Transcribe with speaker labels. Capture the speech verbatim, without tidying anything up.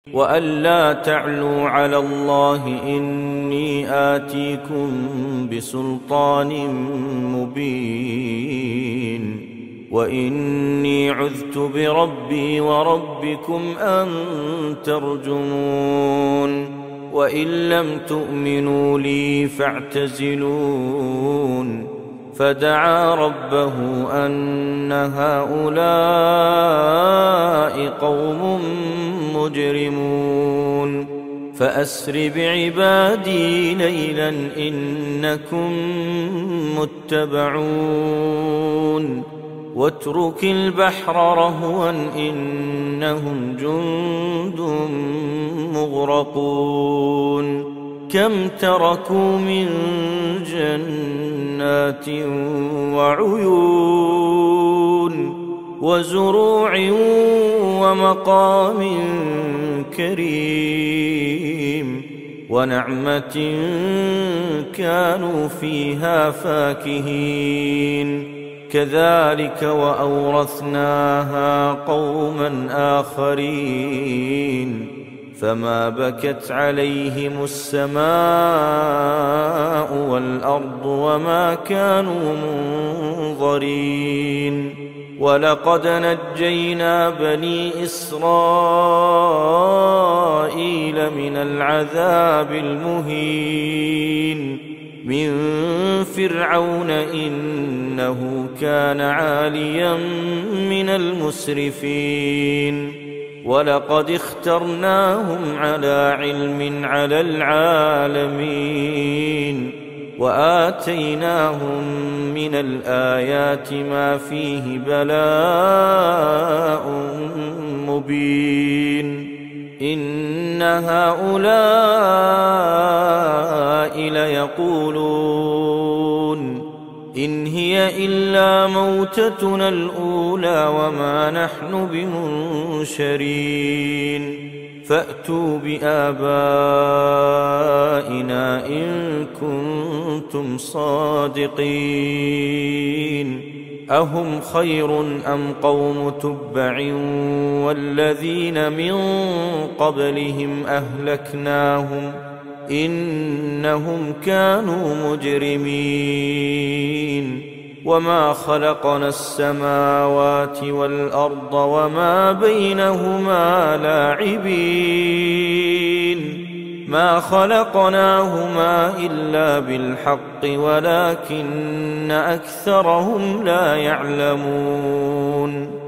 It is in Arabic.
Speaker 1: وألا تعلوا على الله إني آتيكم بسلطان مبين وإني عذت بربي وربكم أن ترجمون وإن لم تؤمنوا لي فاعتزلون فدعا ربه أن هؤلاء قوم مجرمون فأسر بعبادي ليلا إنكم متبعون واترك البحر رهوا إنهم جند مغرقون كم تركوا من جنات وعيون وزروع ومقام كريم ونعمة كانوا فيها فاكهين كذلك وأورثناها قوما آخرين فما بكت عليهم السماء والأرض وما كانوا منظرين ولقد نجينا بني إسرائيل من العذاب المهين من فرعون إنه كان عاليا من المسرفين ولقد اخترناهم على علم على العالمين وآتيناهم من الآيات ما فيه بلاء مبين إن هؤلاء ليقولون إن هي إلا موتتنا الأولى وما نحن بمنشرين فأتوا بآبائنا إن كنتم صادقين أهم خير أم قوم تبع والذين من قبلهم أهلكناهم إنهم كانوا مجرمين وما خلقنا السماوات والأرض وما بينهما لاعبين ما خلقناهما إلا بالحق ولكن أكثرهم لا يعلمون